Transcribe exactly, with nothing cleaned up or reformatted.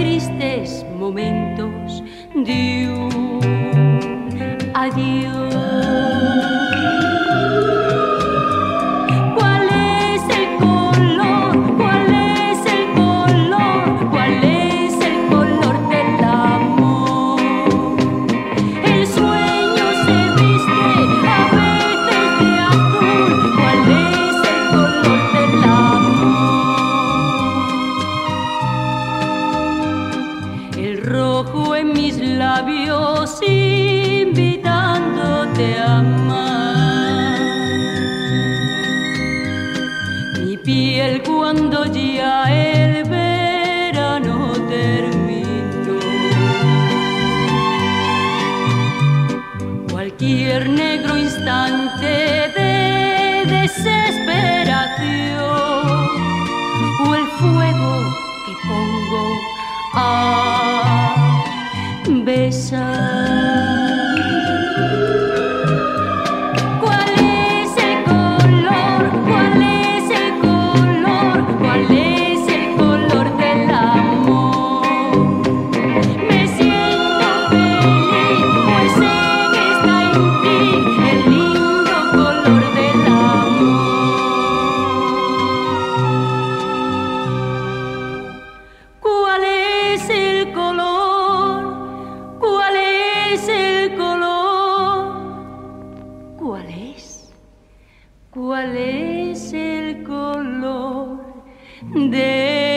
tristes momentos de un adiós. ¿Cuál es el color? ¿Cuál es el color? ¿Cuál es el color del amor? El sueño se viste a veces de azul. ¿Cuál es el color del amor? El rojo en mis labios invitándote a amar. Mi piel cuando ya el verano terminó. Cualquier negro instante de desesperación o el fuego que pongo a besar. ¿Cuál es el color? ¿Cuál es el color? ¿Cuál es el color del amor? Me siento feliz, pues sé que está en ti el lindo color del amor. ¿Cuál es el color? ¿Cuál es el color? ¿Cuál es? ¿Cuál es el color de